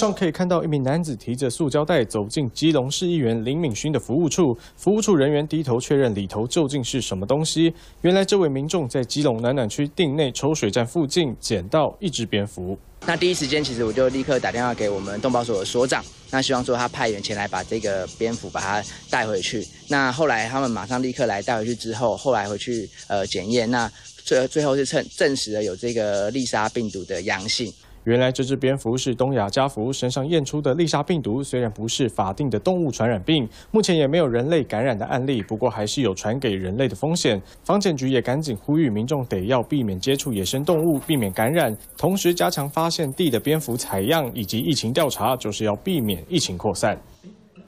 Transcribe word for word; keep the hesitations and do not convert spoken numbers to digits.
上可以看到一名男子提着塑胶袋走进基隆市议员林敏勋的服务处，服务处人员低头确认里头究竟是什么东西。原来这位民众在基隆暖暖区定内抽水站附近捡到一只蝙蝠。 那第一时间，其实我就立刻打电话给我们动保所的所长，那希望说他派员前来把这个蝙蝠把它带回去。那后来他们马上立刻来带回去之后，后来回去呃检验，那最最后是证证实了有这个丽莎病毒的阳性。 原来这只蝙蝠是东亚家蝠身上验出的丽莎病毒，虽然不是法定的动物传染病，目前也没有人类感染的案例，不过还是有传给人类的风险。防检局也赶紧呼吁民众得要避免接触野生动物，避免感染，同时加强发现地的蝙蝠采样以及疫情调查，就是要避免疫情扩散。